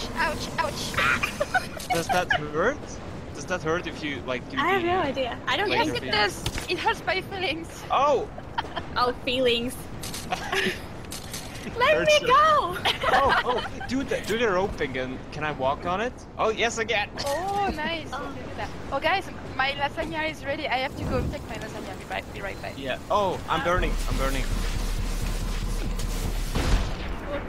Ouch! Ouch! Ouch! Does that hurt? Does that hurt if you like do I have the, no idea. I don't Yes, think it does. It hurts my feelings. Oh! Oh, feelings. Let Hurts me it. go! Oh, do the roping and can I walk on it? Oh yes again! Oh, nice. Okay, do that. Oh, guys, my lasagna is ready. I have to go take my lasagna. Be right back. Yeah. Oh, I'm burning. I'm burning. Whoops.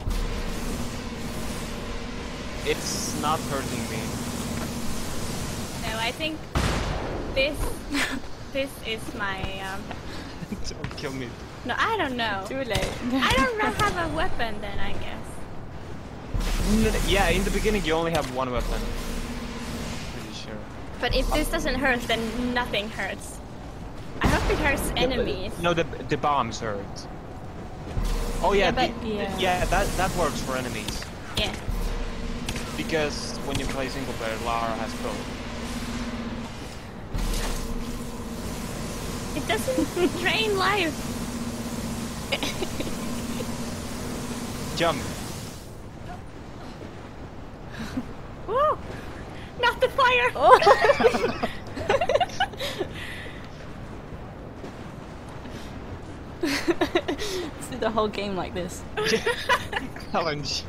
It's not hurting me. No, I think this this is my Don't kill me. no, I don't know. Too late. I don't have a weapon then, I guess. Yeah, in the beginning you only have one weapon. Pretty sure. But if this doesn't hurt, then nothing hurts. I hope it hurts enemies. No, the bombs hurt. Oh yeah, Yeah, but- yeah, that works for enemies. Yeah. Because when you play single player, Lara has both. It doesn't drain life. Jump. Woo! Not the fire! Oh. Let's do the whole game like this. Challenge.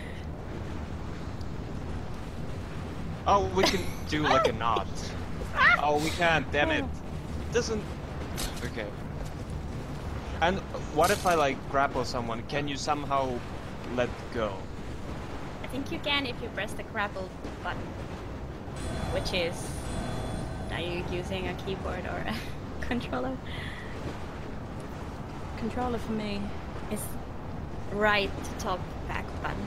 Oh, we can do like a knot. Oh, we can't. Damn it. Doesn't. Okay. And what if I like grapple someone? Can you somehow let go? I think you can if you press the grapple button. Which is... Are you using a keyboard or a controller? Controller for me. It's right top back button.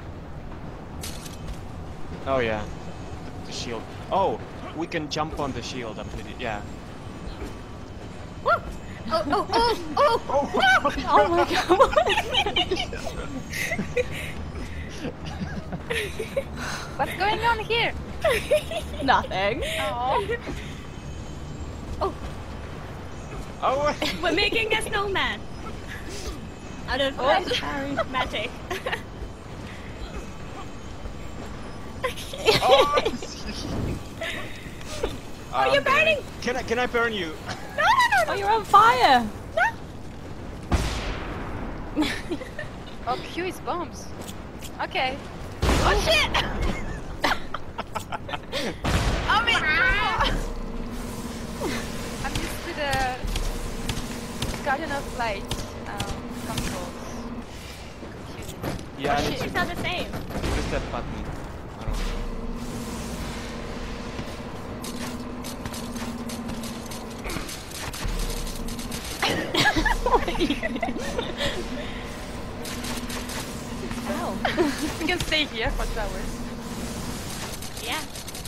Oh yeah. The shield. Oh, we can jump on the shield up with it. Yeah. Woo! Oh, oh, oh, oh! Oh my god. What's going on here? Nothing. Oh. Oh, Oh. we're making a snowman! Out of magic. Oh. Oh, you're burning! Can I burn you? No, no, no, Oh, you're on fire. Oh, Q is bombs. Okay. Oh shit! Oh man! I'm used to the Guardian of Light controls. Confusing. Yeah, Oh, I need shit. to It's not the same. press that button. I don't know. Ow. We can stay here for 2 hours. Yeah.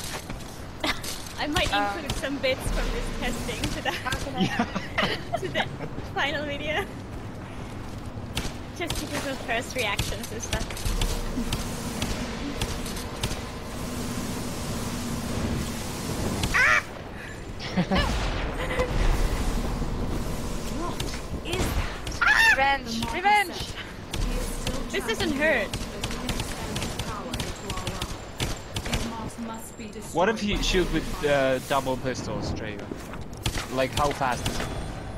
I might include some bits from this testing to the, Yeah. to the final video. Just because of first reactions and stuff. Revenge! Revenge! This doesn't hurt. What if you shoot with double pistols, Treya? Like how fast is it?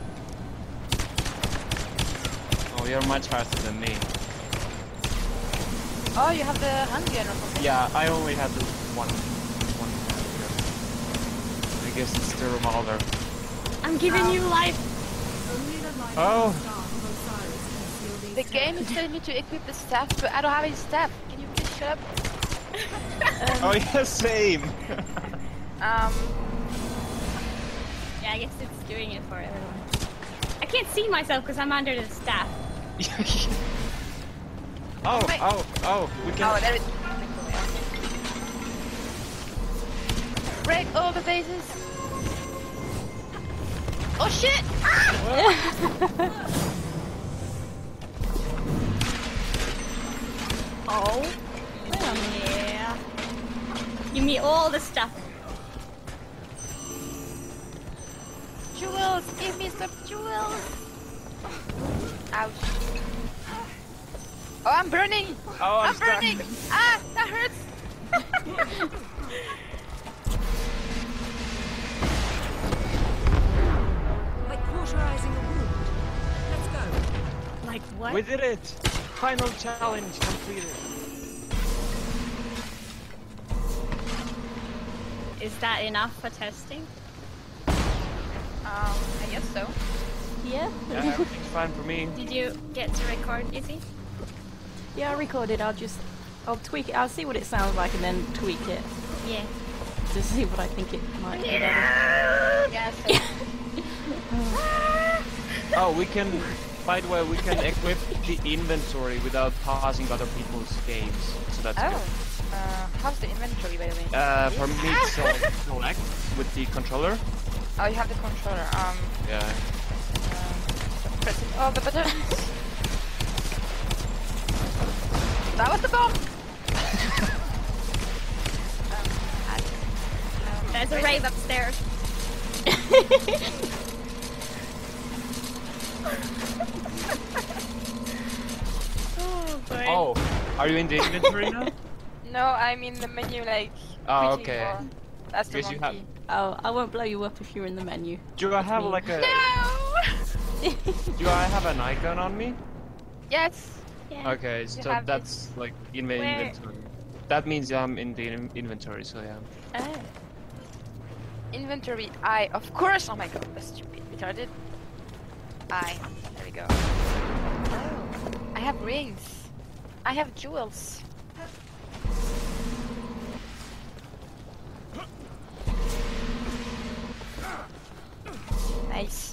Oh, you're much faster than me. Oh, you have the handgun or something. Yeah, I only had the one handgun. I guess it's the revolver. I'm giving you life. Oh, The game is telling me to equip the staff, but I don't have any staff. Can you please shut up? oh yeah, same. Yeah, I guess it's doing it for everyone. I can't see myself because I'm under the staff. Oh, Wait. oh, we can. Oh, there it is. Break all the bases. Oh shit! Oh. Yeah. Give me all the stuff. Jewels! Give me some jewels! Ouch. Oh, I'm burning! Oh, I'm I'm burning! stuck. Ah, that hurts! Like cauterizing a wound. Let's go. Like what? We did it! Final challenge completed. Is that enough for testing? I guess so. Yeah. Yeah, everything's fine for me. Did you get to record, Izzy? Yeah, I recorded. I'll tweak it. I'll see what it sounds like and then tweak it Yeah. to see what I think it might be better. Yeah, so. Oh, we can, by the way, we can equip the inventory without pausing other people's games. So that's Oh. good. How's the inventory, by the way? For me, it's select with the controller. Oh, you have the controller. Yeah. Pressing all the buttons. That was the bomb! There's a rave upstairs. Oh boy. Oh, are you in the inventory now? No, I'm in the menu, like. Oh, reaching okay. for- That's the Because you have. monkey. Oh, I won't blow you up if you're in the menu. Do I have me. like a? No! Do I have an icon on me? Yes! Yeah. Okay, so have that's like in the Where- inventory. That means I'm in the inventory, so yeah. Oh. Inventory, I, of course! Oh my god, that's stupid. Retarded. I. There we go. Oh. I have rings. I have jewels. Nice.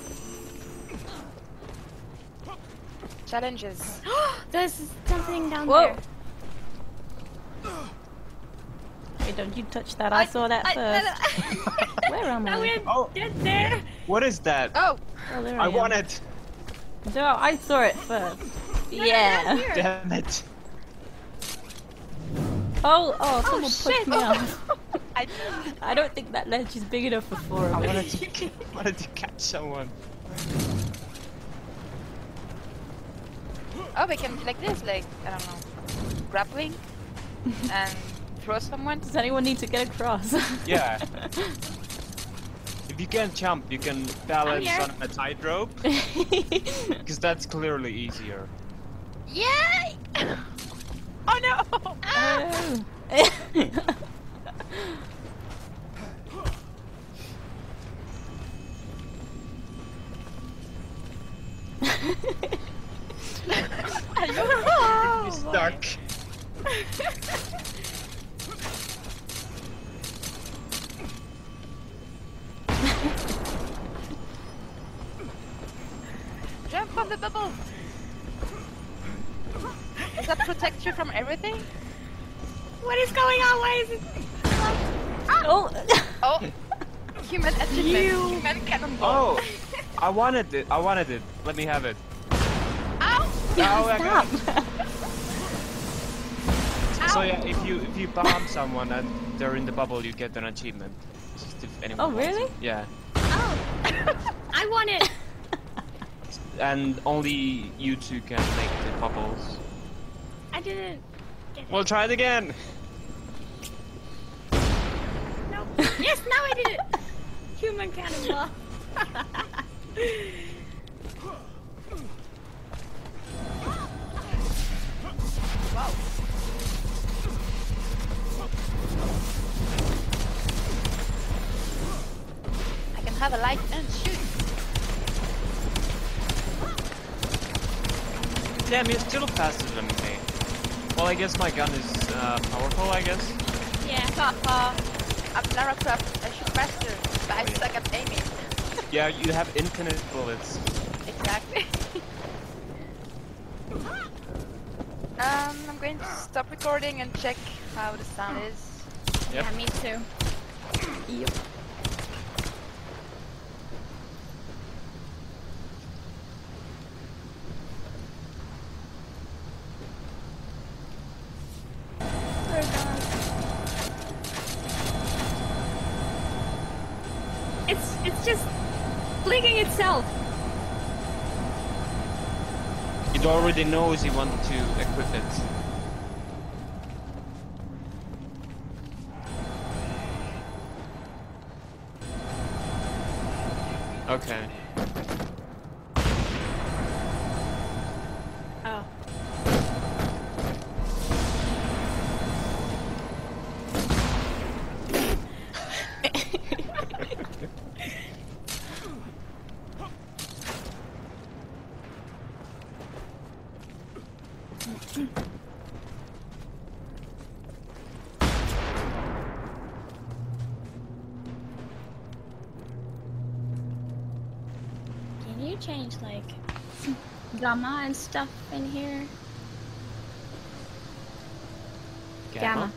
Challenges. There's something down Whoa. there. Hey, don't you touch that. I saw that first. Where am Now I? we're Oh. dead there. What is that? Oh! Oh, there I am. want it! No, I saw it first. No, Yeah. no, here. Damn it! Oh, someone pushed shit. me off. I, I don't think that ledge is big enough for four I of wanted us. to, wanted to catch someone. oh, we can do like this, like, I don't know, grappling and throw someone. Does anyone need to get across? Yeah. If you can jump, you can balance here. on a tightrope, because that's clearly easier. Yay! Oh no! Oh. You're stuck. Jump on the bubble! Does that protect you from everything? What is going on? Why is it? Oh. Oh! Human achievement! Human cannonball! Oh, I wanted it. I wanted it. Let me have it. Ow! Oh, I got it. Stop. So yeah, if you bomb someone and they're in the bubble, you get an achievement. Just if anyone Oh, wants really? it. Yeah. Oh, I want it. And only you two can make the bubbles. I didn't get it. We'll try it again. Nope. Yes, now I did it. Human cannonball. Wow! I can have a light and shoot! Damn, you're still faster than me. Well, I guess my gun is powerful, I guess. Yeah. Haha! I'm Lara Croft, I shoot faster, but I suck at aiming. Yeah, you have infinite bullets. Exactly. I'm going to stop recording and check how the sound is. Yep. Yeah, me too. Yep. It's just blinking itself. You already knows you want to equip it. Okay. Oh. Can you change like gamma and stuff in here? Gamma.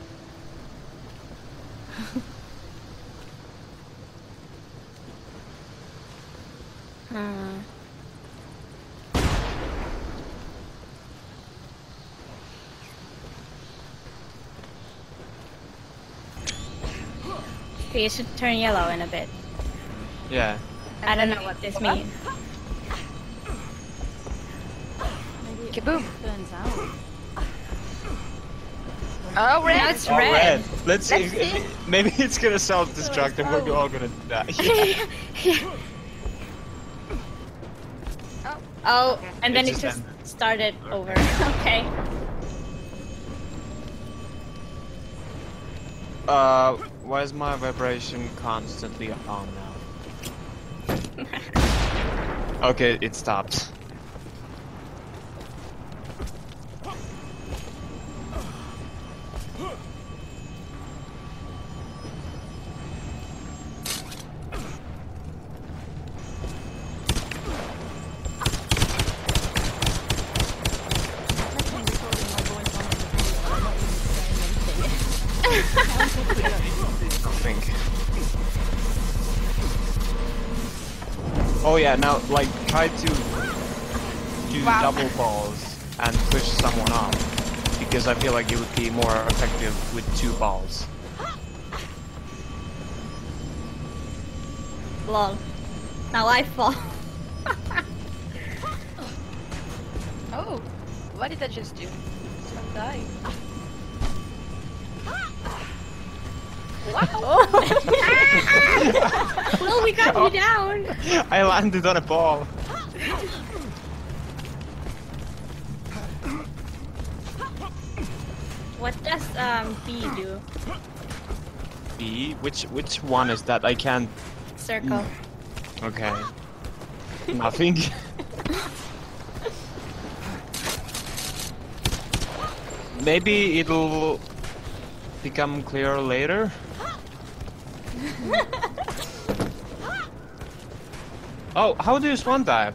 Hmm. Okay, you should turn yellow in a bit. Yeah. I don't know what this means. Maybe it Kaboom. burns out. Oh, red! Now it's Oh, red. Let's see. Let's see. Maybe it's gonna self-destruct and we're all gonna die. Oh, and then It it just just ended. started over. Okay. Why is my vibration constantly on now? Okay, it stopped. I'm recording my voice on the video, I'm not even saying anything. I think. Oh yeah, now like try to do Wow. double balls and push someone off. Because I feel like it would be more effective with 2 balls. Lol. Now I fall. Oh, what did I just do? I'm dying. Well, we got you down. I landed on a ball. What does B do? B? Which one is that? I can't. Circle. Okay. Nothing. Maybe it'll become clear later. Oh, how do you swan dive?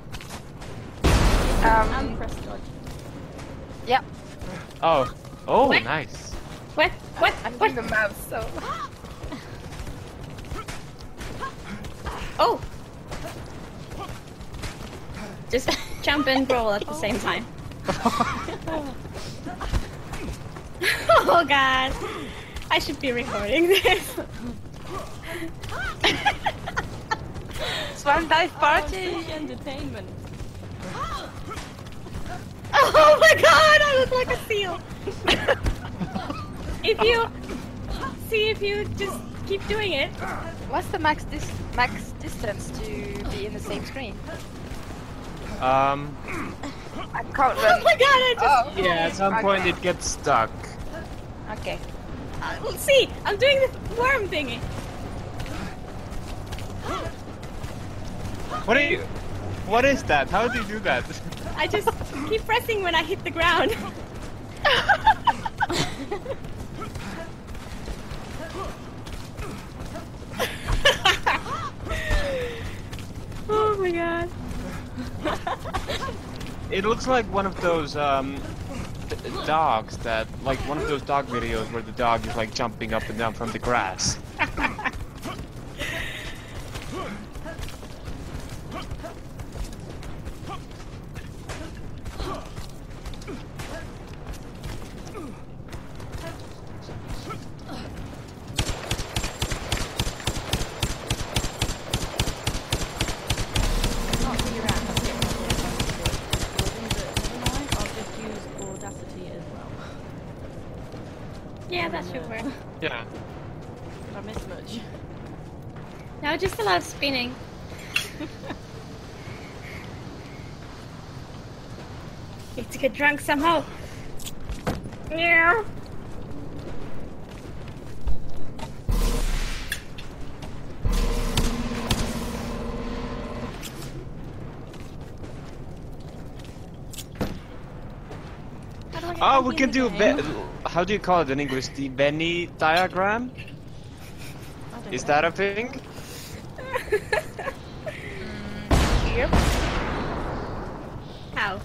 Press dodge. Yep, Oh, oh, What? nice. What? What? I'm What? doing the mouse, so... Oh! Just jump and roll at the same time. Oh god! I should be recording this. Swan dive party! Such entertainment. Oh my god! I look like a seal! If you just keep doing it. What's the max distance to be in the same screen? I can't Oh run. my god! I just. Oh, Yeah, at some point okay. it gets stuck. Okay. See, I'm doing the worm thingy. What are you? What is that? How do you do that? I just keep pressing when I hit the ground. Oh my god. It looks like one of those dogs that, like one of those dog videos where the dog is like jumping up and down from the grass. I can't figure out how to get my voice on the video. Yeah, that should work. Yeah. Did I miss much? No, just a lot of spinning. Need to get drunk somehow. Yeah. Oh, we can do how do you call it in English? The Venn diagram? Is that a thing? Here. How?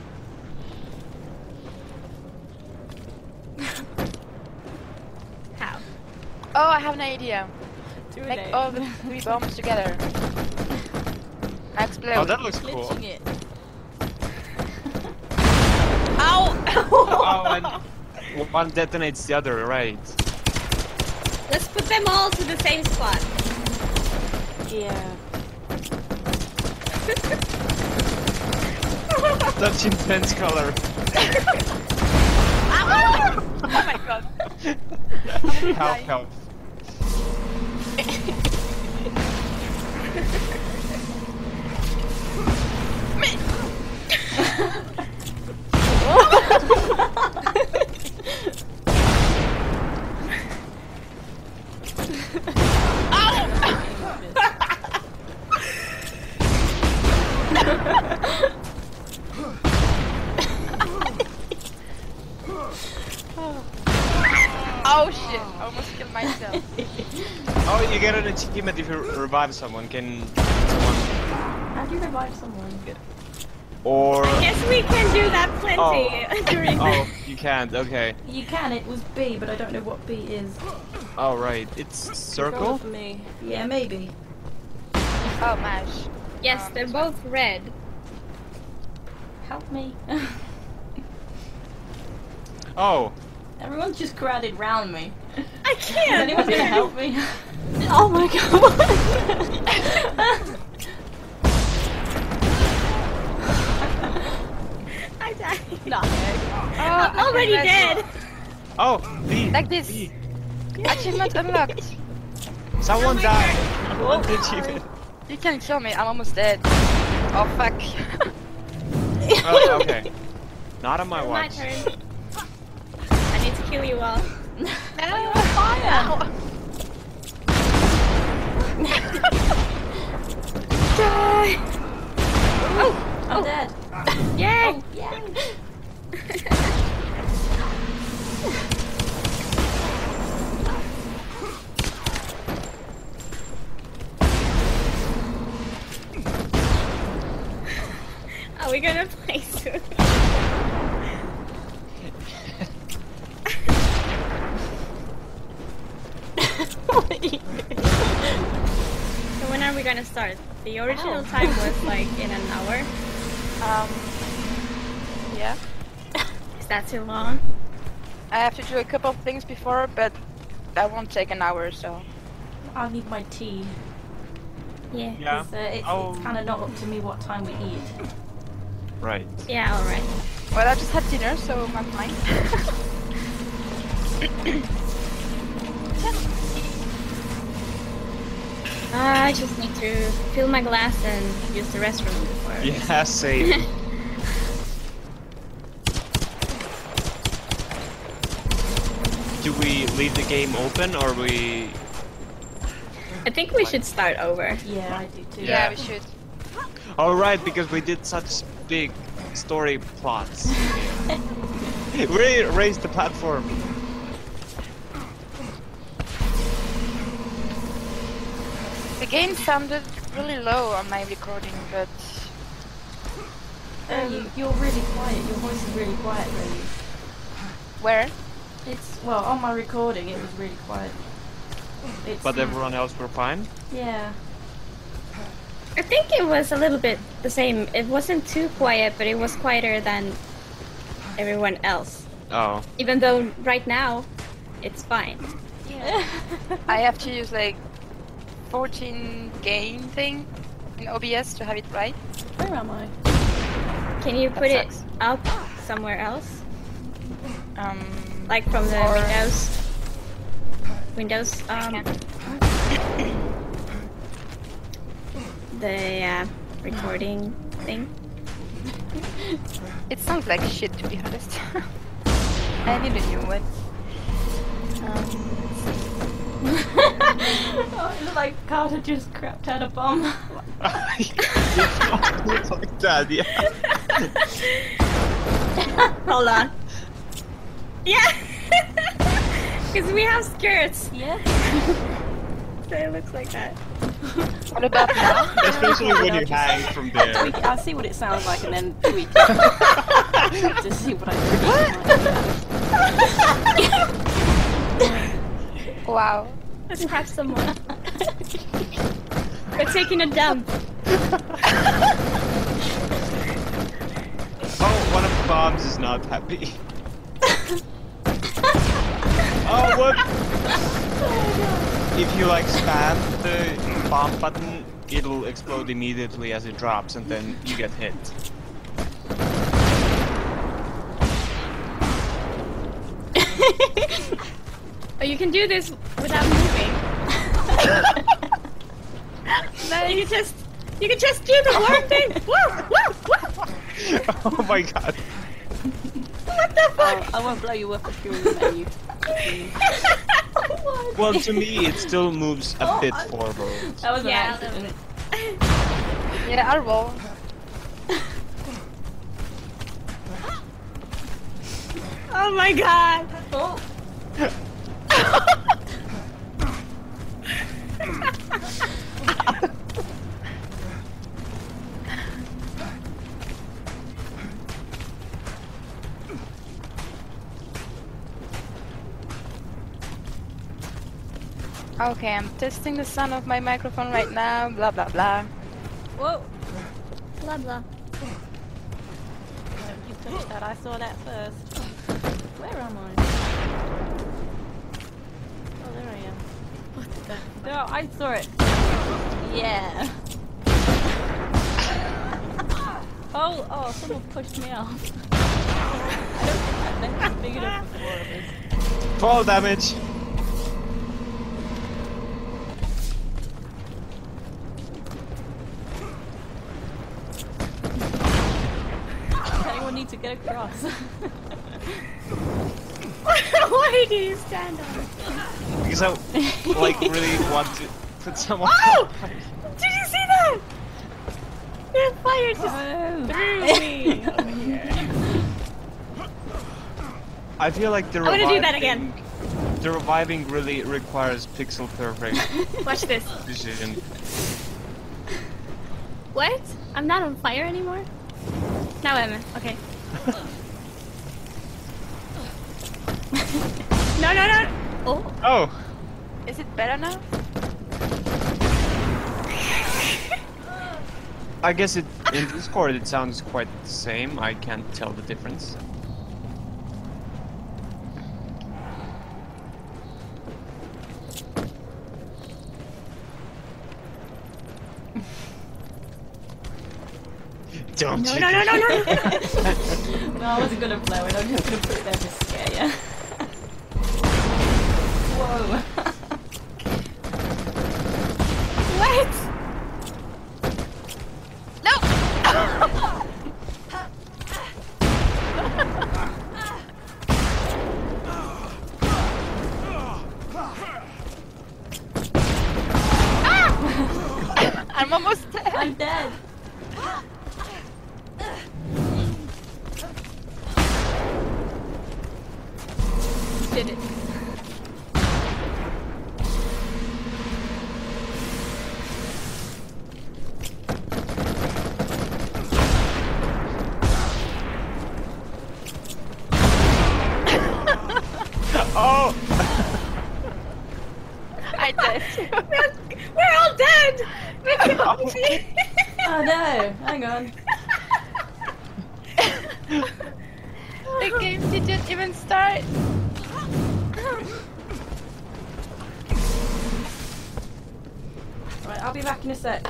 How? Oh, I have an idea. Do Make it. all the 3 bombs together. Explode. Oh, that looks cool. Glitching it. Ow! Oh, and one detonates the other, right? Let's put them all to the same spot. Yeah. Such intense color. Oh my god. Help, help. Oh shit, I almost killed myself. Oh, you get an achievement if you revive someone. Can someone How do you revive someone? or I guess we can do that plenty during oh, you can't. Okay. You can, it was B, but I don't know what B is. Oh right, it's Roll circle. for me. Yeah, maybe. Oh, mash. Yes, they're both red. Help me. Oh, Everyone's just crowded round me. I Is can't! anyone gonna help me? Oh my god! I died. No. I'm already dead. oh, B. Like this. B. Achievement unlocked. Someone died. One achievement. You can kill me, I'm almost dead. Oh fuck. Oh, okay. Not on my My watch. turn. I need to kill you all. No. Fire! Die! Oh! I'm dead. Yay! Yay! Are we gonna play soon? So when are we gonna start? The original time was like in an hour. Yeah. Is that too long? I have to do a couple of things before, but that won't take an hour, so. I need my tea. Yeah. Yeah. 'Cause, it's kind of not up to me what time we eat. Right. Yeah, alright. Well, I just had dinner, so I'm fine. I just need to fill my glass and use the restroom before. Yeah, same. Do we leave the game open or we? I think we should start over. Yeah, I do too. Yeah, Yeah. we should. Oh right, because we did such big story plots. We raised the platform. The game sounded really low on my recording, but You're really quiet. Your voice is really quiet, really. where? It's well on my recording. It was really quiet. It's But everyone else were fine. yeah. I think it was a little bit the same. It wasn't too quiet, but it was quieter than everyone else. Oh. Even though right now, it's fine. I have to use like 14 gain thing in OBS to have it right. Where am I? Can you put it sucks. up somewhere else? Like from the Or- Windows, the recording thing. It sounds like shit, to be honest. I need a new one. Oh, it looked like Carter just crapped out a bomb. It's like that, yeah. Hold on. Yeah! Because we have skirts. Yeah. So it looks like that. What about now? Especially when you hang from there. Tweak it. I'll see what it sounds like and then tweak it. To see what I think. Wow. Let's have some more. We're taking a dump. Oh, one of the bombs is not happy. Oh, what? If you like spam the bomb button, it'll explode immediately as it drops, and then you get hit. Oh, you can do this without moving. You can just do the worm thing. Woo, woo, woo. Oh my god. What the fuck? I won't blow you up if you're in the menu. Well, to me, it still moves a bit forward. That was an Yeah, accident. Yeah, I'll roll. Oh my god. Oh. Okay, I'm testing the sound of my microphone right now, blah blah blah. Whoa. Blah blah. Don't you touch that. I saw that first. Where am I? Oh, there I am. What the? No, I saw it. Yeah. Oh, someone pushed me off. I don't think that net is big enough for 4 of us. Fall damage. Anyone need to get across? Why do you stand on it? Because I like really want to put someone. Oh! Did you see that? Their fire just threw me over here. I feel like the I'm gonna do that again. The reviving really requires pixel perfect Watch this. precision. What? I'm not on fire anymore? Now am I? Okay. No, no, no! Oh. Oh, Is it better now? I guess it in Discord it sounds quite the same. I can't tell the difference. Don't No, you no, no, no, no! No, I wasn't gonna blow it. I'm just gonna put it there to scare you. Whoa. What? No! I'm almost dead. I'm dead. Did it. Oh! I did. We're all dead! Oh no, hang on. The game didn't even start. Right, I'll be back in a sec.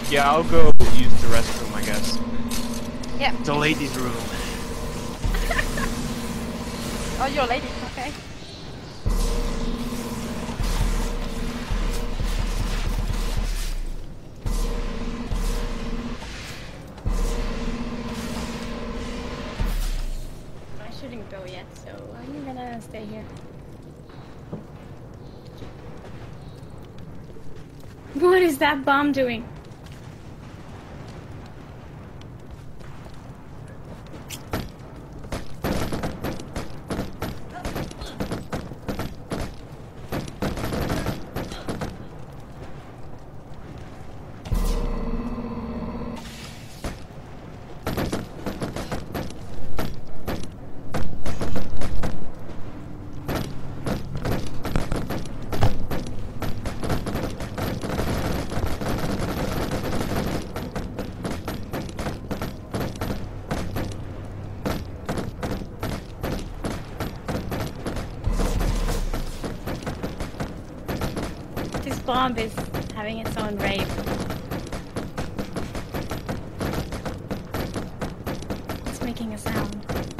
Yeah, I'll go use the restroom, I guess. Yeah. The ladies' room. Oh, you're a lady. Okay. I shouldn't go yet, so I'm gonna stay here. What is that bomb doing? This bomb is having its own rave. It's making a sound.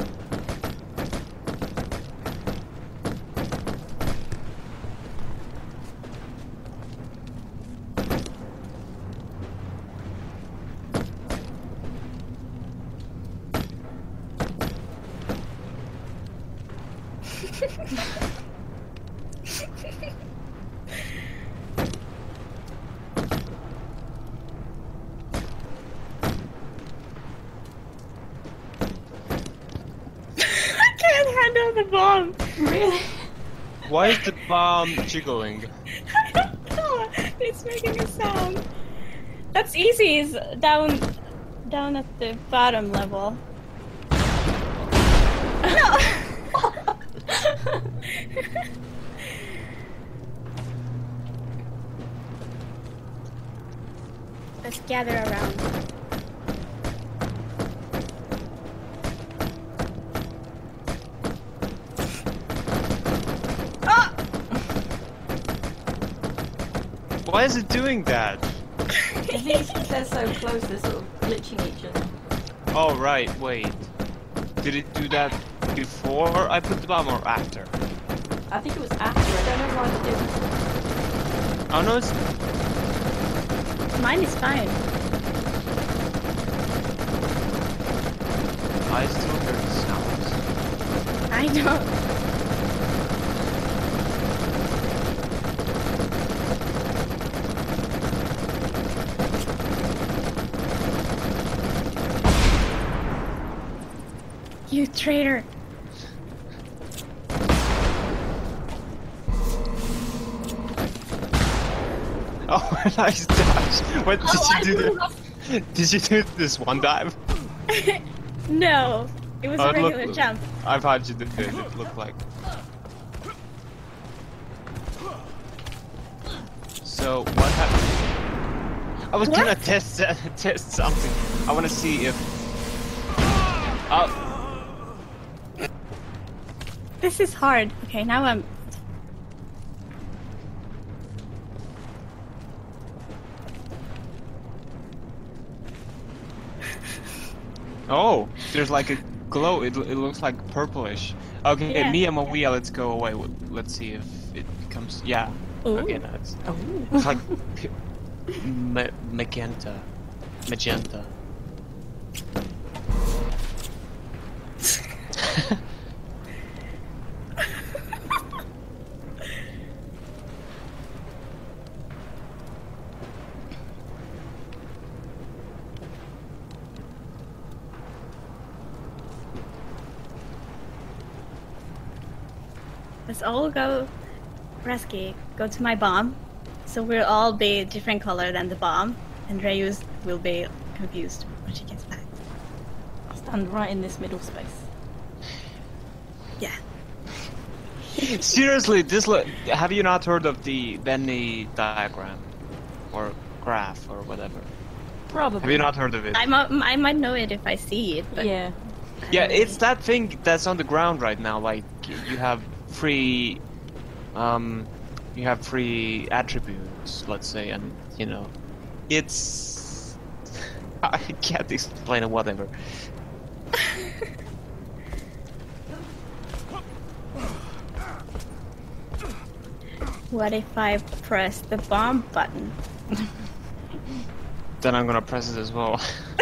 I can't handle the bomb. Really? Why is the bomb jiggling? I don't know. It's making a sound. That's easy. It's down at the bottom level. No. Let's gather around. Why is it doing that? I think it's because they're so close, they're sort of glitching each other. Oh, right, wait. Did it do that before I put the bomb or after? I think it was after, I don't know why they did it. Oh no, it's... Mine is fine. I still hear the sounds. I don't. You traitor! Oh, nice dodge. What did you do? Did you do this one dive? No, it was Oh, a it regular looked- jump. I thought you did it. It looked like. So what happened? I was gonna test test something. I want to see if. Oh, This is hard. Okay, now I'm. oh, there's like a glow. It looks like purplish. Okay, Yeah. me and Maria, let's go away. Let's see if it becomes. Yeah. Ooh. Okay, no, it's Oh. like magenta. Magenta. Let's all go, Resky, go to my bomb. So we'll all be different color than the bomb, and Reyus will be confused when she gets back. I'll stand right in this middle space. Yeah. Seriously, have you not heard of the Venn diagram? Or graph, or whatever? Probably. Have you not heard of it? I might know it if I see it, but Yeah. Yeah, it's that thing that's on the ground right now, like, you have free attributes, let's say, and, you know, it's I can't explain it, whatever. What if I press the bomb button? Then I'm gonna press it as well.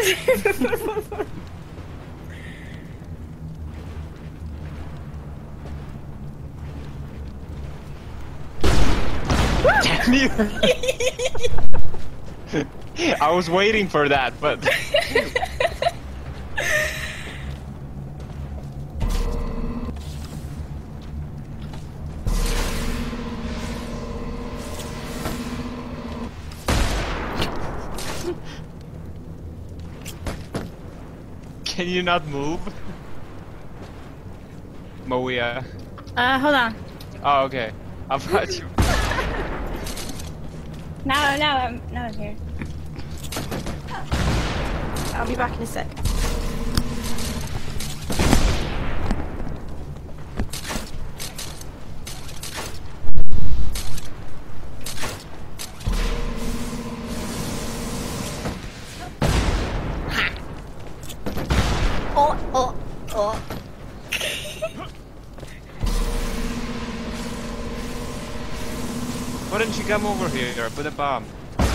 Damn you! I was waiting for that, but... Can you not move? Moia. Hold on. Oh, okay. I thought you... Now I'm here. I'll be back in a sec. Oh. Why don't you come over here with a bomb?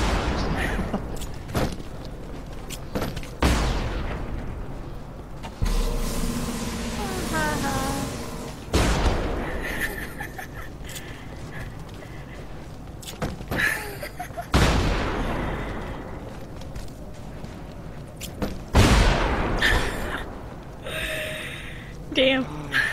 Damn.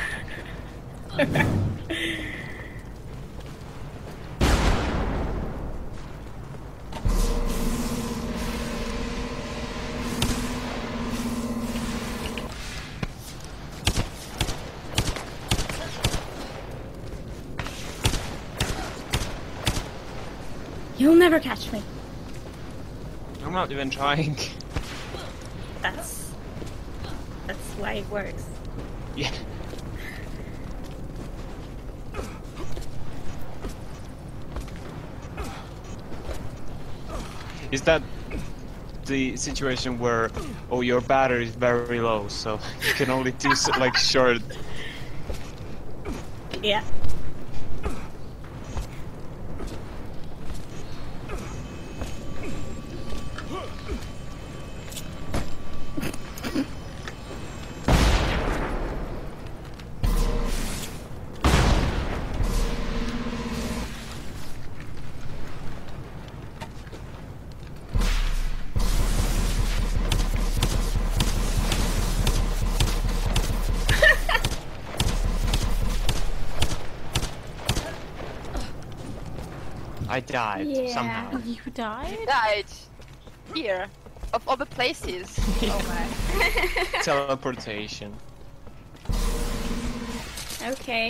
You'll never catch me. I'm not even trying. That's why it works. Yeah. Is that the situation where, oh, your battery is very low, so you can only do like short? Yeah. I died Yeah. somehow. You died? Died. Here. Of all the places. Oh my. Teleportation. Okay.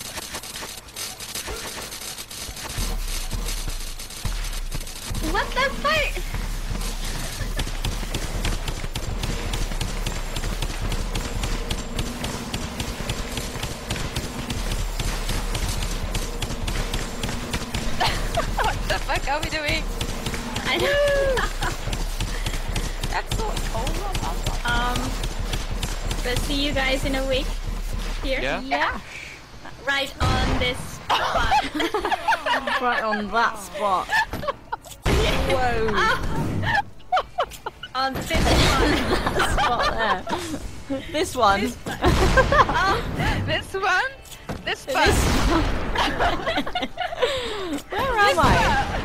What the fuck? What the fuck are we doing? I know. That's so cold. But see you guys in a week. Here. Yeah? Yeah. Right on this spot. Right on that spot. Whoa. On this spot. Spot there. This one. This one? This one? Where am I?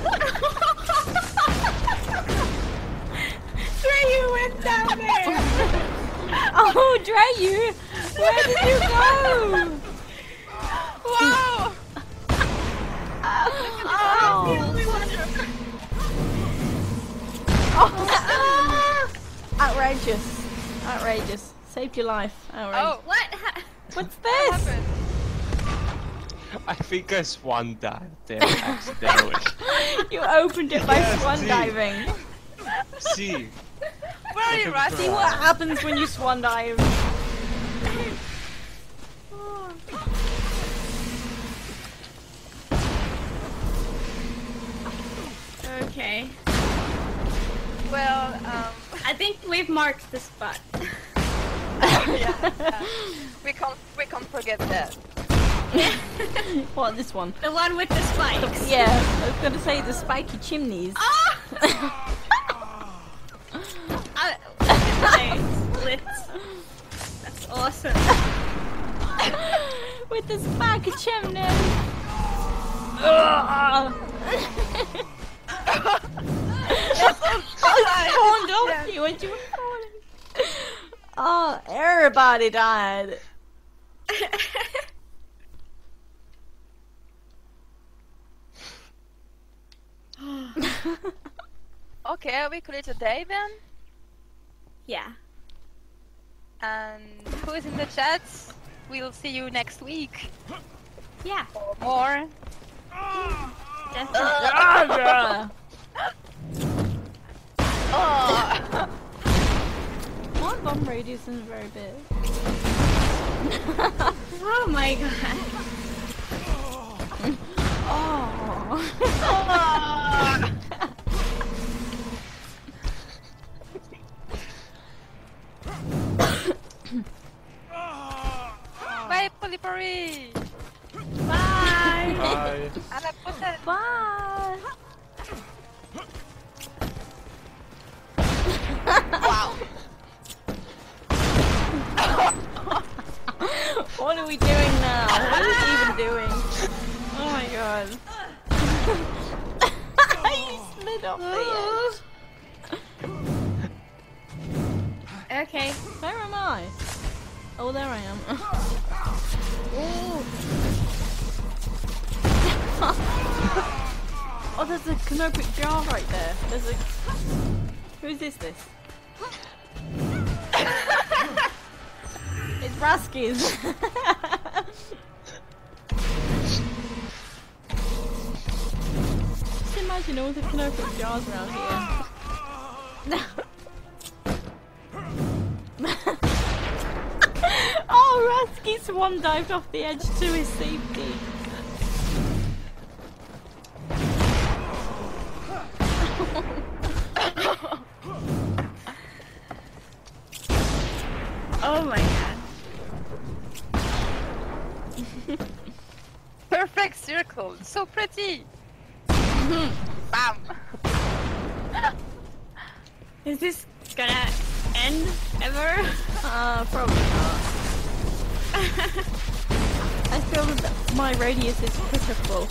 Where you went down there. Oh, Dreyu! Where did you go? Wow! Oh. Outrageous. Outrageous. Saved your life. Outrageous. Oh, What? What's what this? happened? I think I swan dived there accidentally. You opened it by Yes, swan see. diving. See? Where are you, Rusty? See what happens when you swan dive. Okay. Well, I think we've marked the spot. Yeah. We can't forget that. What, this one? The one with the spikes. Yeah, I was gonna say the spiky chimneys. Slits. That's awesome. With the spiky chimney. Spawned off you and you were falling. Oh, everybody died. Okay, we call it a day then. Yeah. And who is in the chat? We'll see you next week. Yeah. Or more. Definitely. Oh. My bomb radius isn't very big. Oh my god. Oh. Bye, Polypary. Bye. Bye. À la prochaine. Bye. Wow. What are we doing now? What are we even doing? Oh my god. You slid off the edge. Okay. Where am I? Oh, there I am. Oh, there's a canopic jar right there. There's a... Who's this? It's Raskies. Just imagine all the canopic jars around here. Oh, Rasky swan dived off the edge to his safety. Oh my god. Perfect circle. So pretty. Bam. Is this gonna end ever? Probably not. I feel that my radius is pitiful.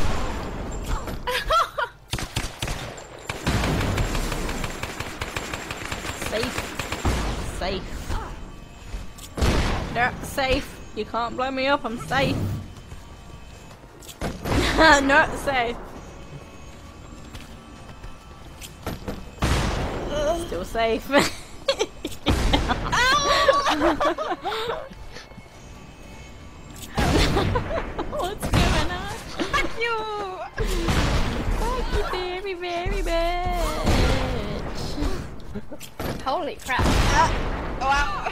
Safe. No, safe. You can't blow me up, I'm safe. Not safe. Still safe. What's going on? Fuck you. Fuck you very, very much. Holy crap. Wow.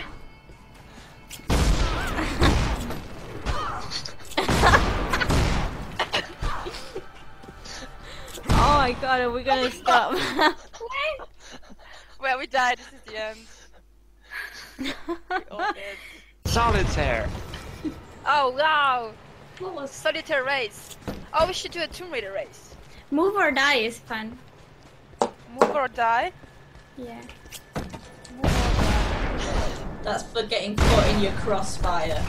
Oh my god, are we gonna stop? Well, we died. This is the end. We all dead. Solitaire. Oh wow. What was Solitaire race. Oh, we should do a Tomb Raider race. Move or die is fun. Move or die. Yeah. That's for getting caught in your crossfire.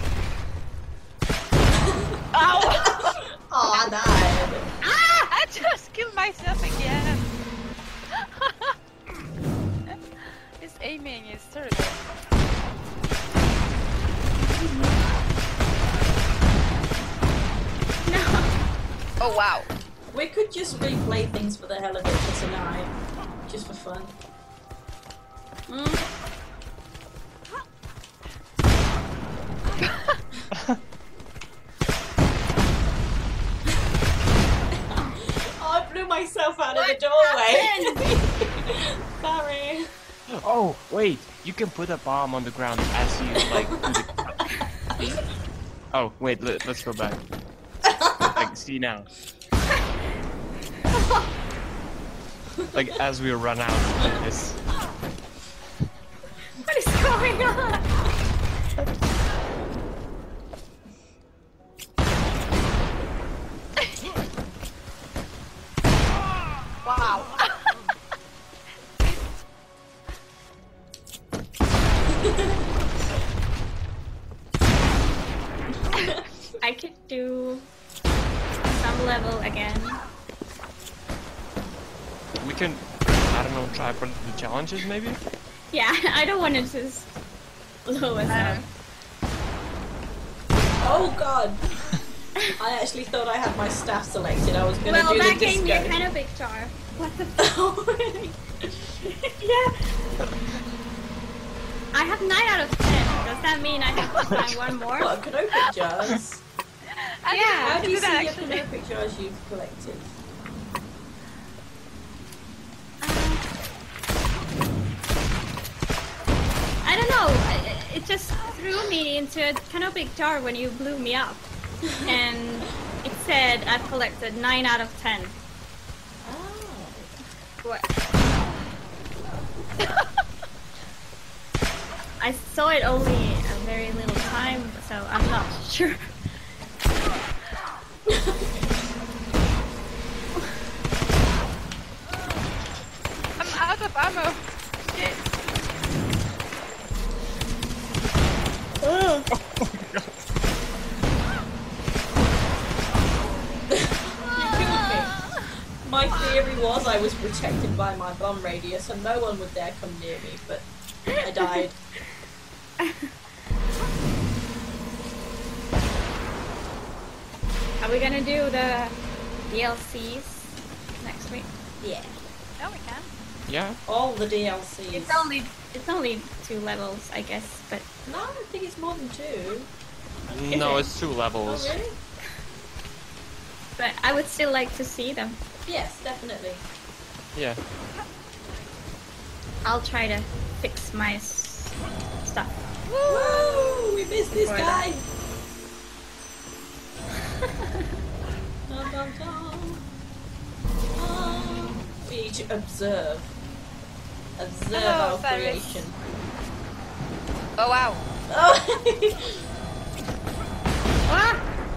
Ow! Oh, I died. Ah! I just killed myself again. This aiming is terrible. Oh wow. We could just replay things for the hell of it for tonight. Just for fun. Oh, I blew myself out of the doorway. Sorry. Oh, wait. You can put a bomb on the ground as you, like, do the... Oh, wait. Let's go back. Like, see now. Like, as we run out of this. I could do some level again. We can, I don't know, try for the challenges maybe? Yeah, I don't want to just blow us up. Oh god! I actually thought I had my staff selected. I was gonna Well, do that the gave disco. me a kind of big jar. What the? Oh, really? Yeah. I have 9 out of 10. Does that mean I have to find one more? What, canopic jars? Yeah. How do you do that, see your actually. canopic jars you've collected? I don't know. It just threw me into a kind of big jar when you blew me up, and it said I've collected 9 out of 10. Oh. What? I saw it only a very little time, so I'm not sure. I'm out of ammo. Shit. You killed me. My theory was I was protected by my bomb radius and no one would dare come near me, but I died. Are we gonna do the DLCs next week? Yeah. No, we can. Yeah. All the DLCs. It's only 2 levels, I guess, but No, I don't think it's more than 2. No, it? it's 2 Oh, levels. really? I would still like to see them. Yes, definitely. Yeah. I'll try to fix my stuff. Woo! We missed this For guy! Dun, dun, dun. We need to observe. Observe Hello, our Cyrus. creation. Oh wow. Oh! Ah!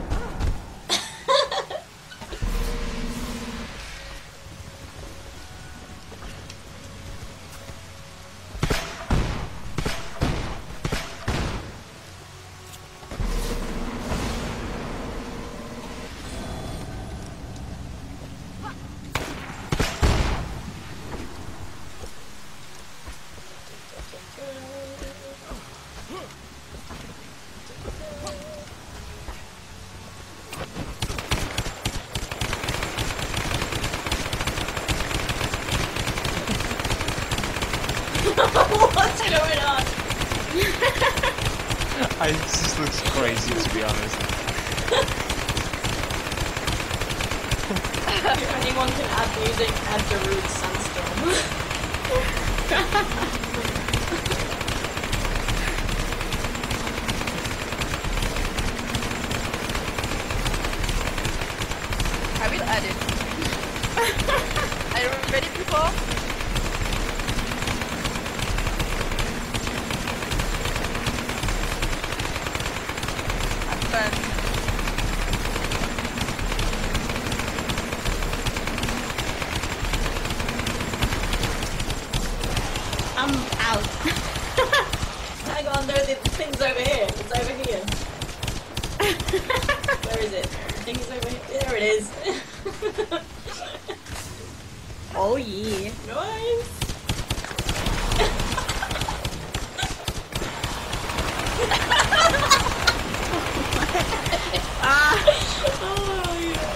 What's going on? It just looks crazy to be honest. If anyone can add music, add Darude Sandstorm. I will add it. Are you ready, people? Have fun. I'm out. Hang on, there's the thing's over here. It's over here. Where is it? The thing is over here. There it is. Oh yeah. Nice. Oh, yeah.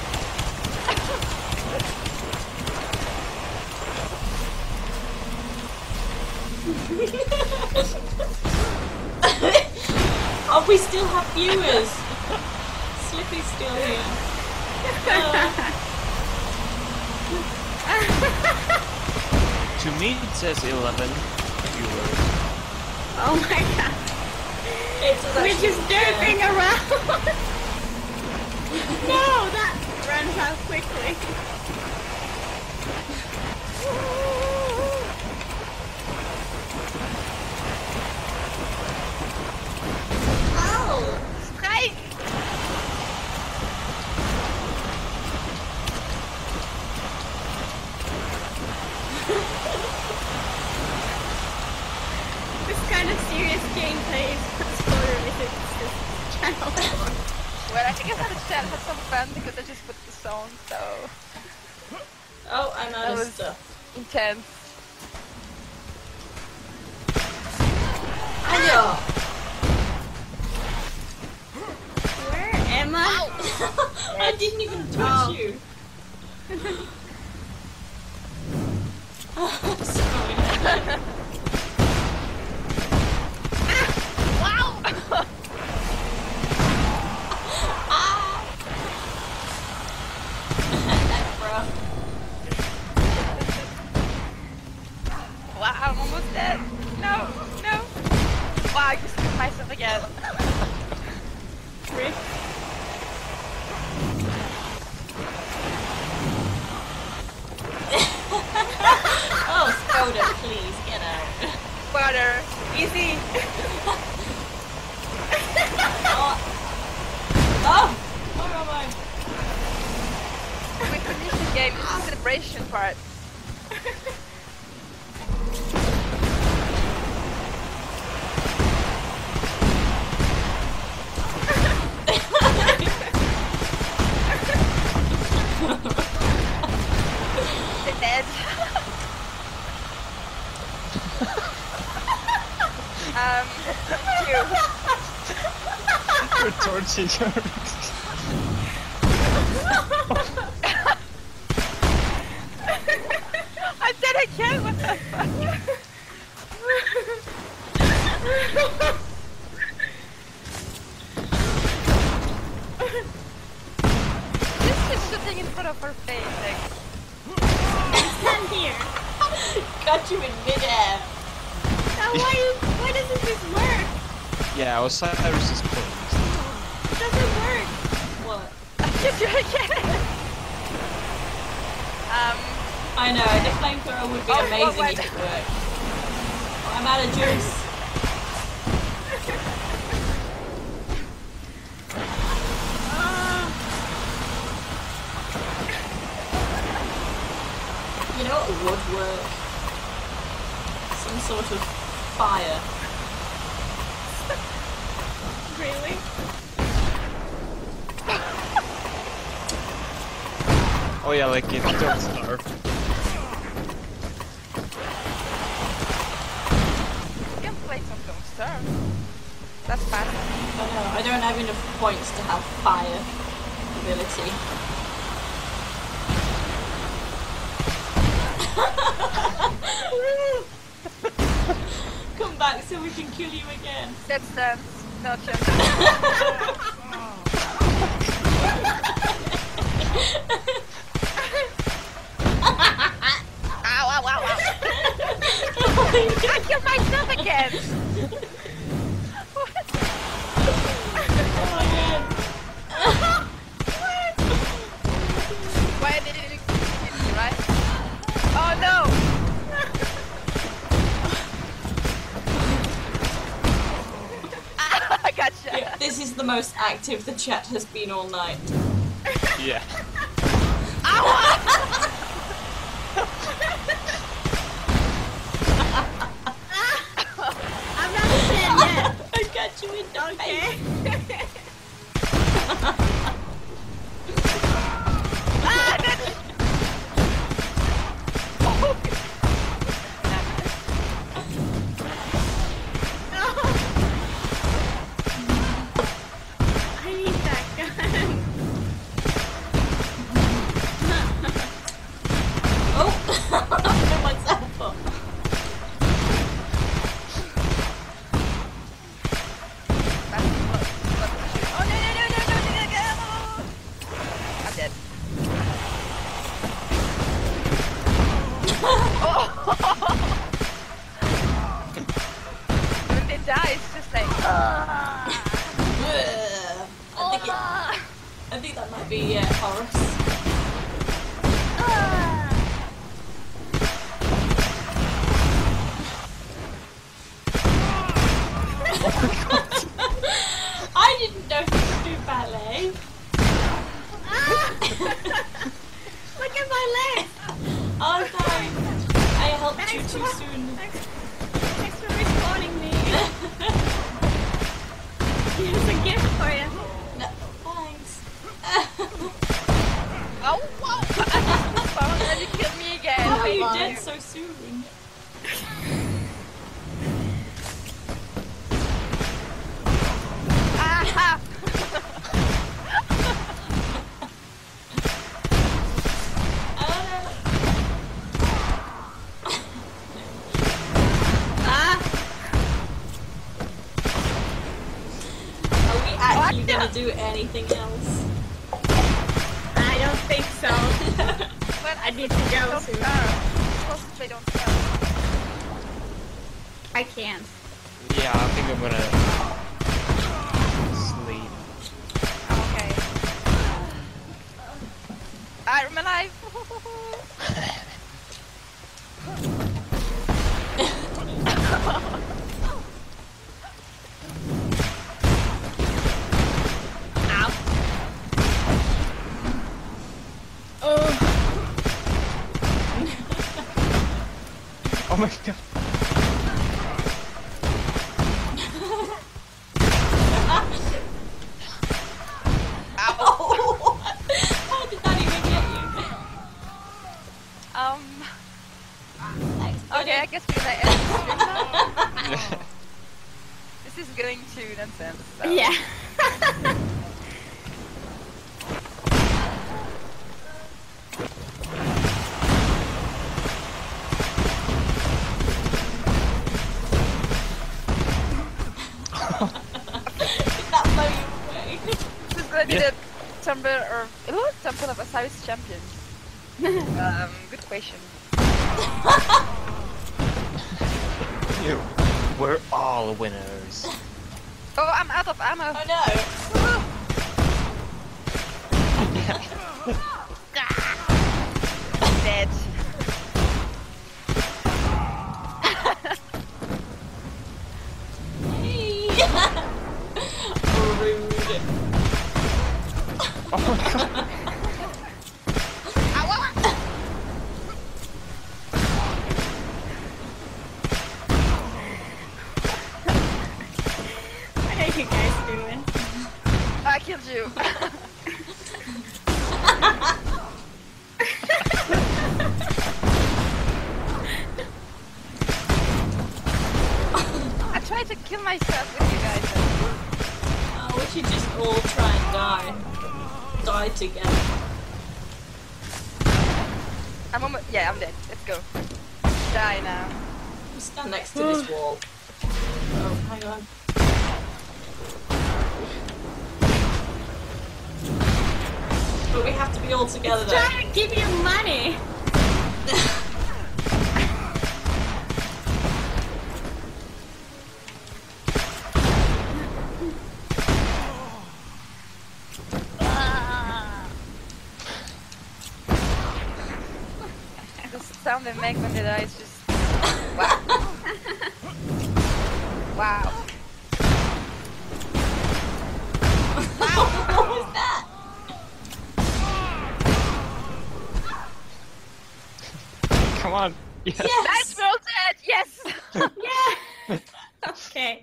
Oh, we still have viewers. Slippy's still here. To me it says 11 viewers. Oh my god. It's We're actually- just derping around. No, that runs out quickly. Ow! Strike! This guy kind of serious gameplay spoiler visit this channel. Well, I think I had a chat, had some fun because I just put the song, so Oh, I'm out that of was stuff. intense. Anya! Where am I? I didn't even touch you. Oh, I'm sorry. Wow! Bro. Wow, I'm almost dead. No, no. Wow, I just hit myself again. Rick. Oh, Skoda, please, get out. Butter. Easy. Oh! Where am I? We finished the game. This is the celebration part. The dead. You. You're torching her. I'm dead again. What the fuck? This is shooting in front of her face. Like, Stand here. Got you in midair. Now why doesn't this work? Yeah, Osiris is closed. It doesn't work. What? I can do it again. I know, the flamethrower would be Oh, amazing what? if it worked. Oh, I'm out of juice. You know what would work? Some sort of fire. Really? Oh yeah, like it Don't Starve. You can play some Don't Starve. That's fast. I know, I don't have enough points to have fire ability. Come back so we can kill you again. That's dance. No chance. Ow, ow, ow, ow. I killed myself again. Why did it hit me, right? Oh no! I gotcha. Yeah, this is the most active the chat has been all night. Yeah. I'm not dead yet. I got you in the face. I need that gun. Oh! What's that for? Oh no no no no no no no! I'm dead. Oh! When they die, it's just like. I think that might be Horus. I didn't know you could do ballet. Look at my legs. Oh no! I helped you too soon. Thanks for respawning me. gonna do anything else? I don't think so. But I need to go don't soon. Possibly don't care. I can't. Yeah, I think I'm gonna sleep. Okay. I'm alive. Ow. Oh. Oh my god. Oh, how did that even get you? Okay, I guess we're gonna end the stream now. This is going to nonsense. So. Yeah. That blow you away. This is gonna be the Temple of Osiris champion. Good question. We're all winners. Oh, I'm out of ammo. Oh no. Dead. Rude. Oh my god. What are you guys doing? I killed you. I tried to kill myself with you guys. Oh, we should just all try and die. Die together. I'm almost. Yeah, I'm dead. Let's go. Die now. Just stand next to this wall. Oh, hang on. But we have to be all together though. Trying to give you money. The sound they make when they die is just. Wow. Wow. What was that? Come on. Yes. Yes! Nice roll, dead. Yes. Yeah. Okay.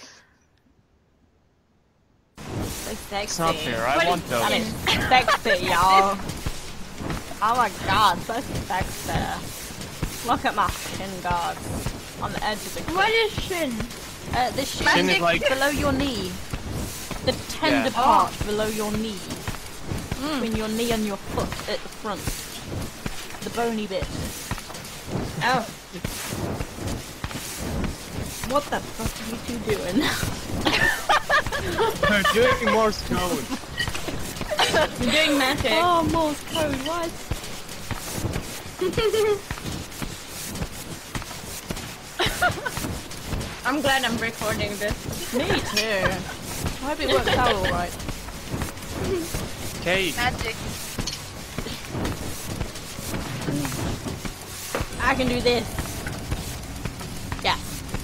So sexy. It's not fair. I What want is- those. That is sexy, y'all. Oh my god, so sexy. Look at my shin guards on the edge of the cliff. What is shin? The shin Shin Magic. is like below your knee. The tender Yeah. part below your knee. Between your knee and your foot at the front. The bony bit. Oh. What the fuck are you two doing? we're doing Morse code. You're doing magic. Oh, Morse code, what? I'm glad I'm recording this. Me too. I hope it works out alright. Kate. Magic. I can do this. Yeah.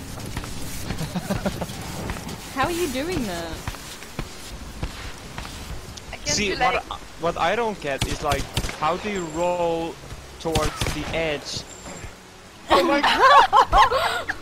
How are you doing that? I can See, do like. what I don't get is like, how do you roll towards the edge? Oh my god!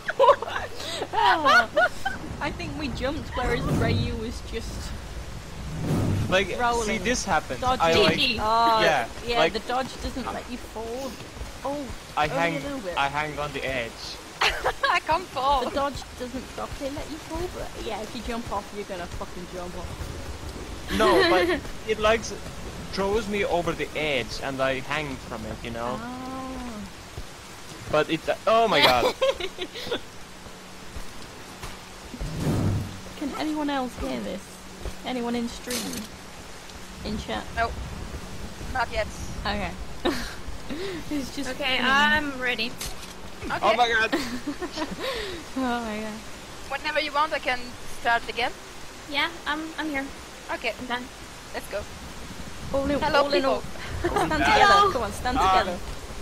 I think we jumped, whereas Rayu was just Like, rolling. see, this happens. dodging. I like, Oh, yeah, like the dodge doesn't let you fall. Oh, I only hang, a little bit. I hang on the edge. I can't fall. The dodge doesn't properly let you fall, but yeah, if you jump off, you're gonna fucking jump off. No, but it like throws me over the edge, and I hang from it, you know. Oh. But it, oh my god. Can anyone else hear this? Anyone in stream? In chat? No, not yet. Okay. It's just Okay, I'm ready. Okay. Oh my god! Oh my god. Whenever you want, I can start again. Yeah, I'm here. Okay, I'm done. let's go. All in, Hello, all in all. people. Stand together. Come on, stand together.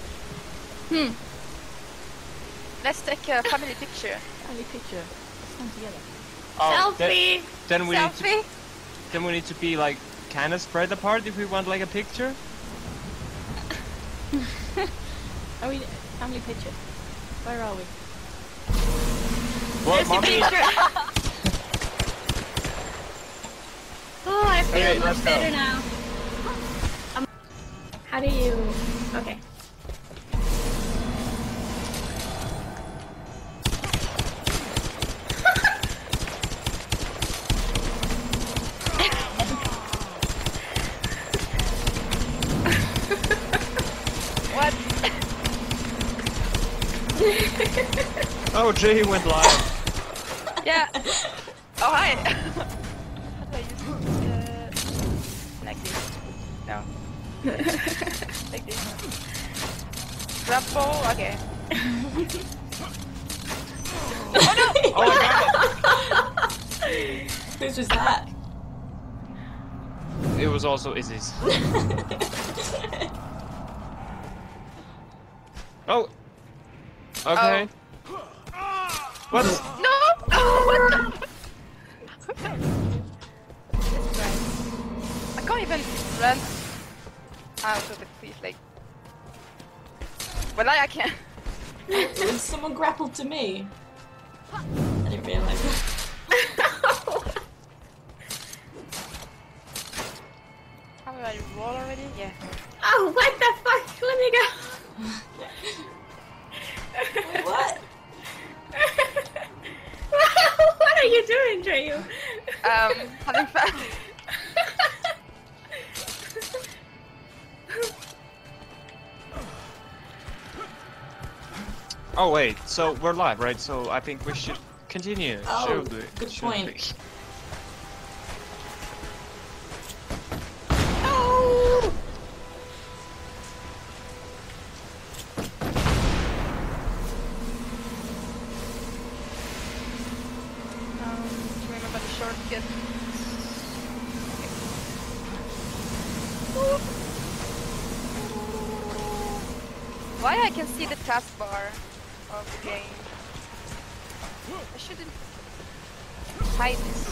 Let's take a family picture. Family picture. Stand together. Oh, Selfie! Then we Selfie. need to be like kind of spread apart if we want like a picture. Are we family picture? Where are we? Well, There's a mommy. picture. Oh, I feel Okay, much let's go. better now. How do you... Okay. What? Oh, Jay went live. Yeah. Oh, hi. How do I use it? Like this? No. Like this. Grab ball? Okay. Oh my god! Who's was that? It was also Izzy's. Oh. Okay. What? No! Oh, what the? I can't even run out of the cliff, like. Well, I can. When someone grappled to me. I didn't realise it. How do I roll already? Yeah. Oh, what the fuck? Let me go. Wait, what? What are you doing, Dreyu? Having fun. Oh wait, so we're live, right? So I think we should continue. Oh, should we? good Should point. we? Oh! Remember the shortcut. Why I can see the taskbar of the game? I shouldn't hide this.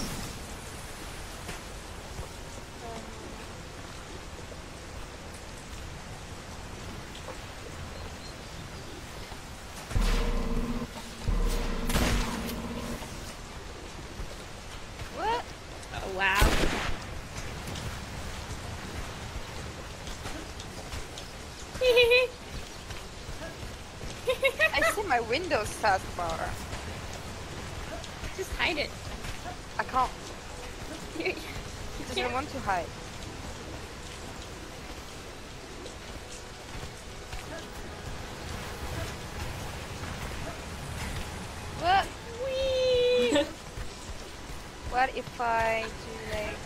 What? Oh, wow. I see my Windows taskbar. Just hide it. I can't. You It doesn't want to hide. What? Whee! What if I do like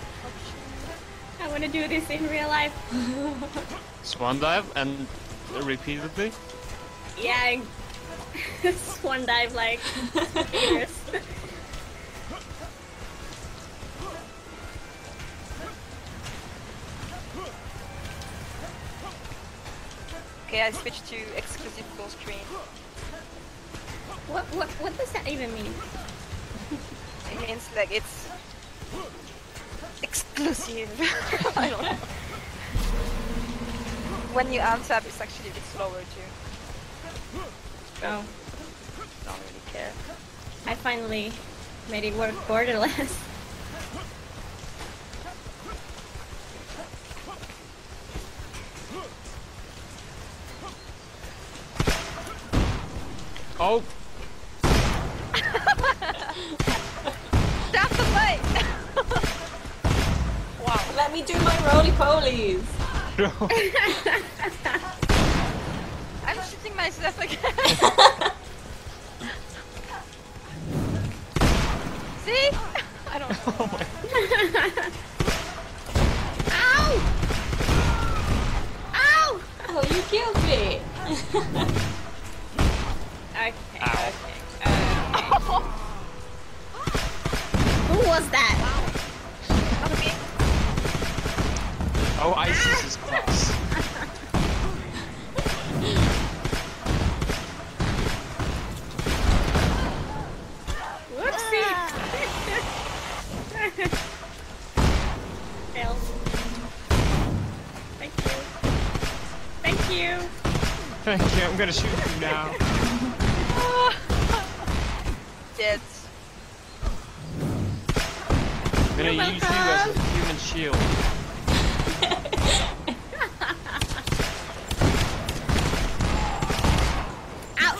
I want to do this in real life. Swan dive and repeatedly. Yeah, swan dive like years. Okay, I switched to exclusive full screen. What does that even mean? It means like it's exclusive. I don't know. When you untap, it's actually a bit slower too. Oh, Don't really care. I finally made it work borderless. Oh, That's the fight! Wow. Let me do my roly-polies. no. I'm shooting myself again. See? I I don't know. Oh my. Ow! Ow! Oh, you killed me! Okay, Ow. okay. Who was that? Not me. Oh, ISIS is close. Whoopsie! Fail. Thank you. Thank you. Thank you. I'm gonna shoot you now. Dead. I'm gonna You're use you as a welcome. human shield. Ow!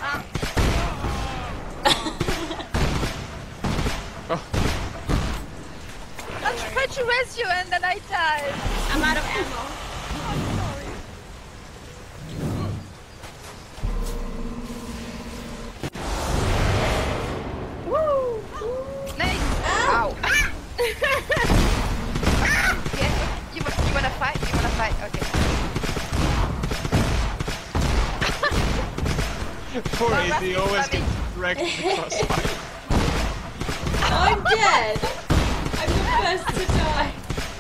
Oh, I tried to rescue and then I died. I'm out of ammo. Woo! Nice. Ow. Yeah, you wanna fight? You wanna fight? Okay. poor Well, Izzy Rusty's always funny. gets wrecked in the crossfire. I'm dead! I'm the first to die.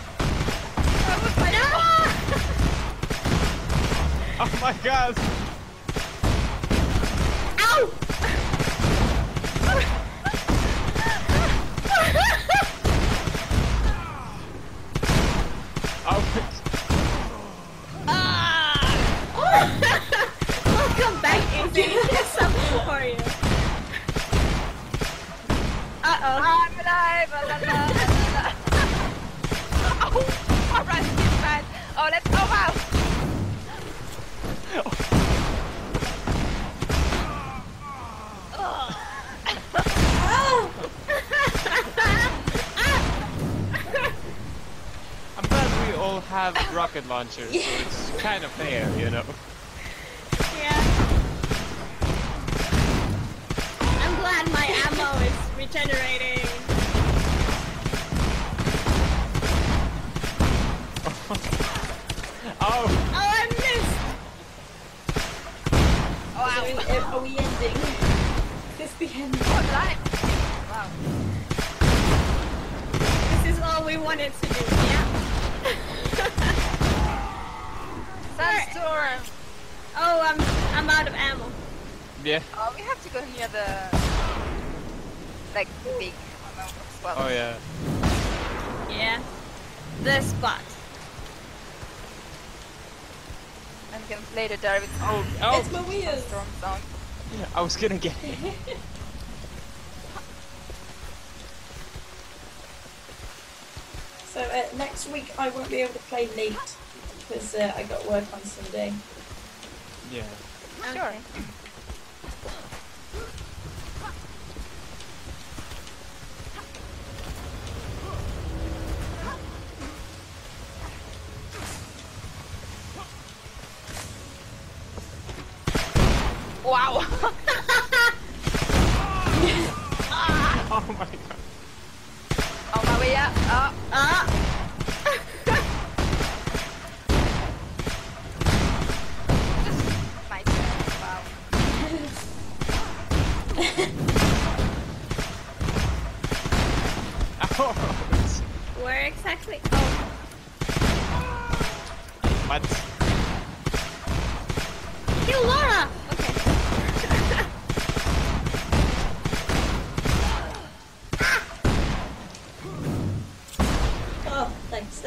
Oh my god! Ow! Oh, Welcome back, Izzy. Here's something for you. Uh-oh. I'm alive. La, la, la, la. Oh, alright, it's bad. Oh, let's go out. I'm glad we all have rocket launchers, so it's kind of fair, you know. Yeah. I'm glad my ammo is regenerating. Oh, Oh, I missed! Oh, ow. Are we ending? Is this the end? I'm alive. Wow. This is all we wanted to do, yeah? Sandstorm. Oh, I'm out of ammo. yeah. Oh, we have to go near the like big spot. Oh yeah. Yeah. The spot. I'm gonna play the Darwin Oh, oh! It's Maria's! Storm song. I was gonna get it. So next week I won't be able to play Nate because I got work on Sunday. Yeah. Sure. Wow. Oh my god. On my way up. Oh. Just my turn. Wow. Oh, it's- Where exactly? Oh, what? kill Laura! Okay. Oh, thanks.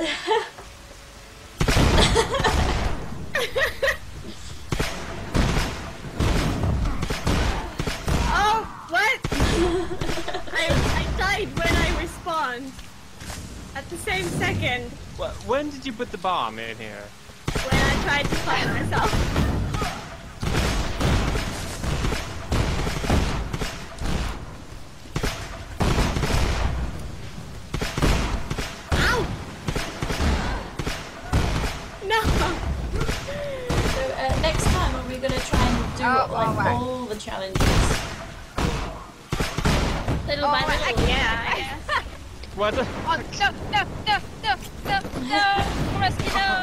Oh, what? I died when I respawned. At the same second When did you put the bomb in here? when I tried to find myself. Ow! No! So next time are we going to try and do Oh, like oh, wow. all the challenges? Little Oh, by I little, can't. yeah, I guess. What the? Oh, no! Rescue, no!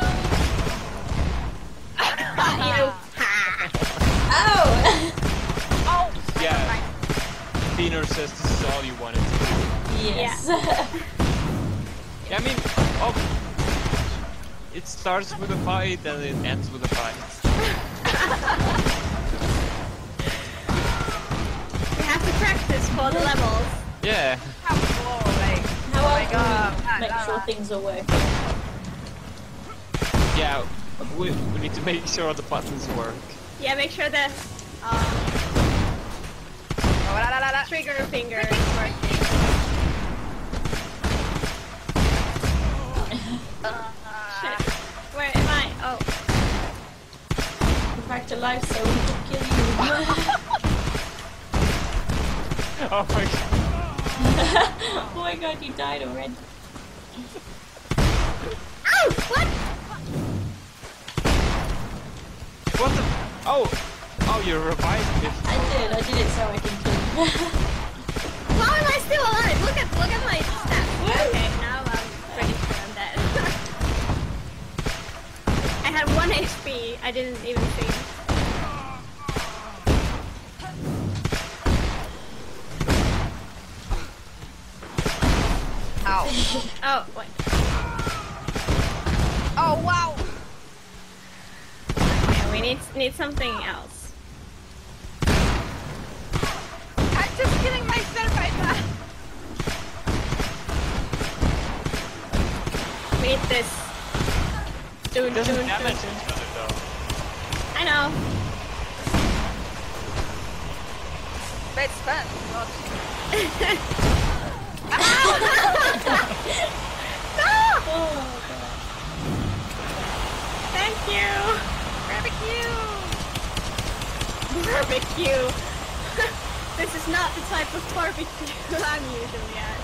Oh! Oh! Yeah. Fener says this is all you wanted to do. Yes. Yeah, I mean, oh, it starts with a fight and it ends with a fight. We have to practice for the levels. Yeah. How cool, like, How oh my else god. do we make sure things are working? Yeah, we need to make sure the buttons work. Yeah, make sure the Oh, la, la, la, la. trigger finger is working. Shit. Where am I? Oh. Come back to life so we can kill you. Oh my god. Oh my god, you died already. Ow! What? What the? Oh! Oh, you revived me. I did it so I can kill you. How am I still alive? Look at my stats. Okay, now I'm pretty sure I'm dead. I had 1 HP. I didn't even think. Ow. Oh, wait. Oh, wow! Okay, we need something else. I'm just killing myself right now! We need this. Dun, It doesn't dun, dun, damage dun. each other though. I know. But it's fun. Not... Thank you. Barbecue! Barbecue. This is not the type of barbecue I'm usually at.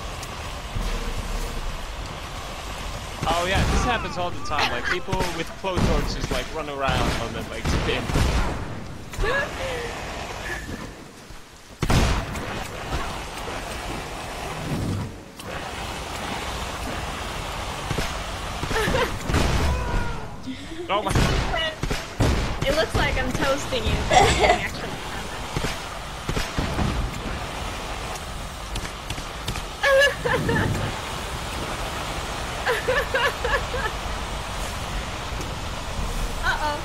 Oh yeah, this happens all the time. Like people with blowtorches like run around and then like spin. Oh my! It looks like I'm toasting you. But I'm actually uh-oh.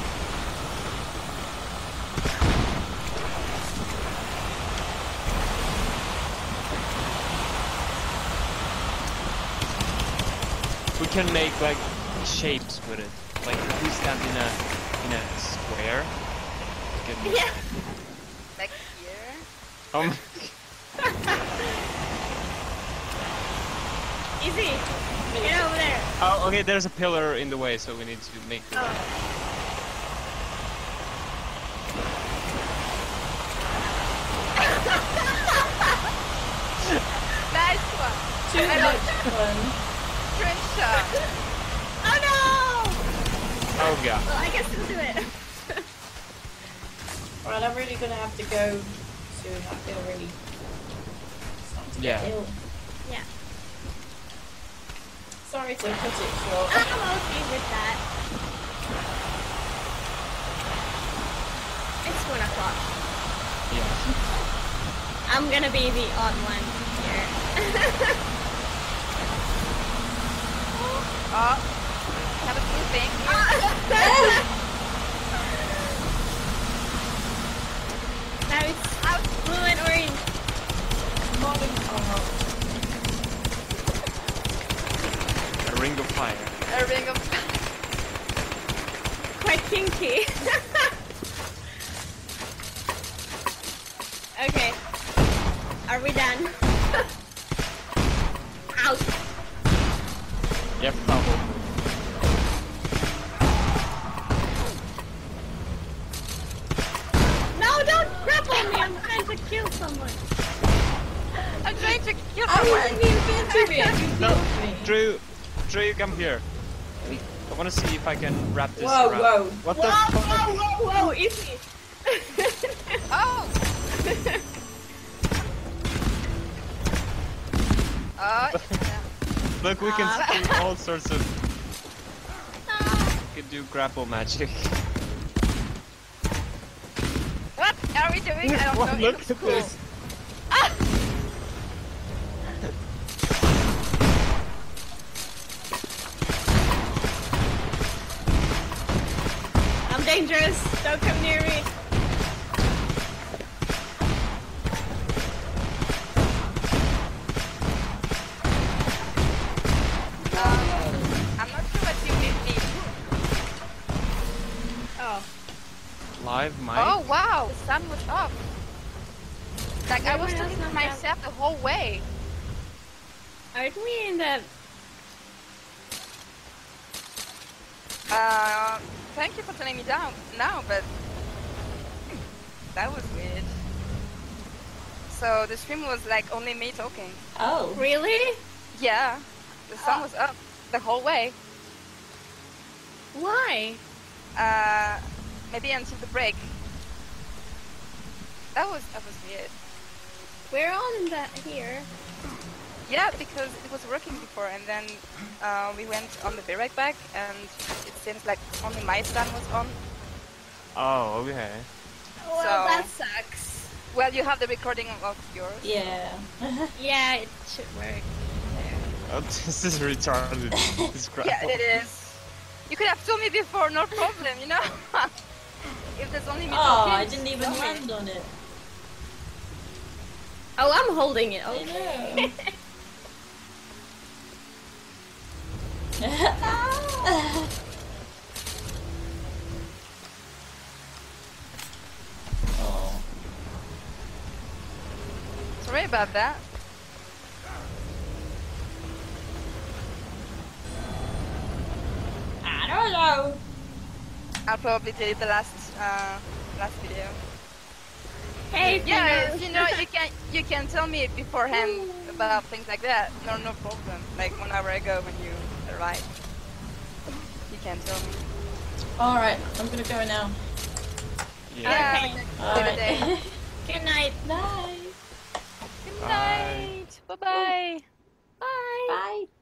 We can make like shapes with it. Like if we stand in a square. We can... Yeah. Like here? Oh my... Easy. Get over there. Oh, okay. There's a pillar in the way, so we need to make. The... Oh. Nice one! Too much fun. Trisha! Oh no! Oh god. Well, I guess we'll do it. Alright, I'm really gonna have to go soon. I feel really starting to get Yeah. ill. Yeah. Sorry to cut it short. I'm okay with that. It's 1 o'clock. Yeah. I'm gonna be the odd one here. Oh, have a blue thing. Now it's out blue and orange. A ring of fire. A ring of... Quite kinky. Okay. Are we done? Ouch. Yep, probably. No, don't grapple me. I'm trying to kill someone. I'm trying to kill I someone! wasn't even into it. You No, killed me. Drew, you come here. I want to see if I can wrap this Whoa, around. whoa. What Whoa, the fuck? whoa, whoa, whoa, easy. Oh! Oh, yeah. Look, we can do all sorts of. We can do grapple magic. What are we doing? I don't Well, know. look It looks at cool. this. Ah! I'm dangerous. Don't come near me. I'm not sure what you need. Oh. Live mic. Oh wow, the sun was up. Like I was Everyone else talking to not myself the whole way. Aren't we in the... Thank you for telling me down now, but that was weird. So the stream was like only me talking. Oh. Really? Yeah, the sun was up the whole way. Why? Maybe until the break. That was weird. We're all in that here. Yeah, because it was working before, and then we went on the barrack back, and it seems like only my sun was on. Oh, okay. Well, So- that sucks. Well, you have the recording of yours. Yeah. Yeah, it should work. Oh, this is retarded. This grapple. Yeah, it is. You could have told me before, no problem, you know? If there's only me Oh, talking, I didn't even tell me. land on it. Oh, I'm holding it. I Okay. know. Oh. Sorry about that. I don't know. I'll probably delete the last video. Hey, Yeah, fingers. you know, you can tell me beforehand about things like that. No problem. Like 1 hour ago when you arrived, you can tell me. Alright, I'm gonna go now. Yeah. Yeah. Alright. Day. Good night. Night. Good Bye. night. Bye bye. Bye. Bye.